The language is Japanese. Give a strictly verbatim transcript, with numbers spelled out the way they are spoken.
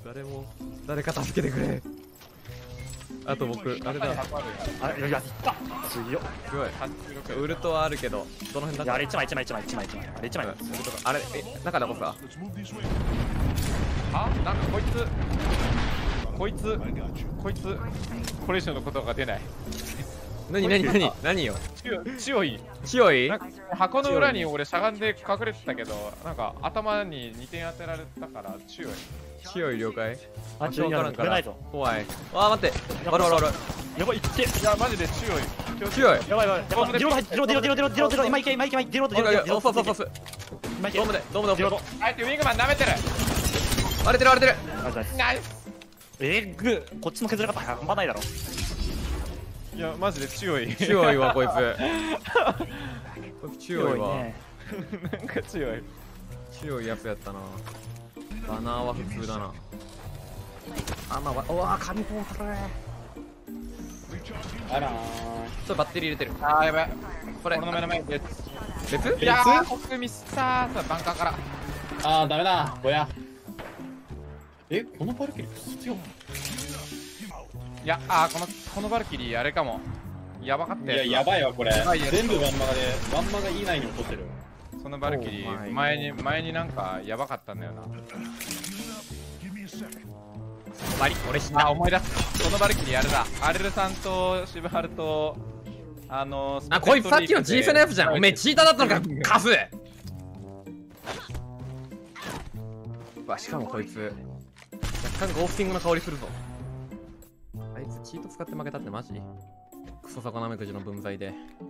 誰も誰か助けてくれ。あと僕あれだ。 あれ、いや、いった。強っ。 すごい。ウルトはあるけど、どの辺だ。 いや、あれ一枚一枚一枚一枚一枚。あれ一枚。 ウルトか。あれ、え、中だこさ。 あ、なんかこいつ。こいつ。こいつ。これ以上のことが出ない。 なになになに何よ。 強い。 強い。 箱の裏に俺しゃがんで隠れてたけど、なんか頭ににてん当てられたから強い。 強い了解。 あ、強いから。ないぞ。 怖い。あー待って。あらあらあら。 やばい、いって。 いや、マジで強い。 強い。 やばいやばい。ディロー入って、ディローディローディローディローディローディロー今行け今行け今行けディローディローディロー。 そうそうそうそう。 今行け。 ドームでドームでディロー。 あえてウィングマン舐めてる。 割れてる割れてる。 ナイス。 えぐ、こっちの削り方半端ないだろ。 いや、マジで強い。 強いわこいつ。こいつ強いわ。 なんか強い。 強いやつやったな。バナーは普通だな。あ、まあ、うわー、紙ポータル。 あらー。 ちょっとバッテリー入れてる。 あー、やばい。 これ、 俺の目の前別。 別？ いやー、僕ミスったー。バンカーから。 あー、ダメだ。ぼや。え、このバルキリークソ強い。 いや、あー、この、このバルキリーあれかも。やばかったいや、やばいわ、これ。 ばいやつ全部ワンマガで、ワンマガ以内に落としてる。 そのバルキリー、前に、前になんかやばかったんだよな。 バリ、俺死んあ、 だ。 思い出す。このバルキリーあれだ。アレルさんとシブハルと、あのー、 あ、こいつさっきの G セのやつじゃん。おめえチーターだったのか、カス。うわ、しかもこいつ若干ゴースティングの香りするぞ。あいつチート使って負けたってマジ？クソ魚めくじの分際で。